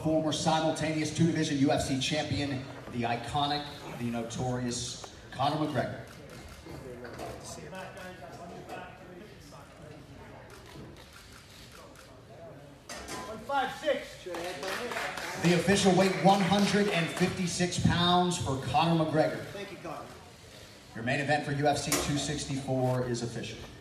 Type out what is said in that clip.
former simultaneous two-division UFC champion, the iconic, the notorious Conor McGregor. The official weight, 156 pounds for Conor McGregor. Thank you, Conor. Your main event for UFC 264 is official.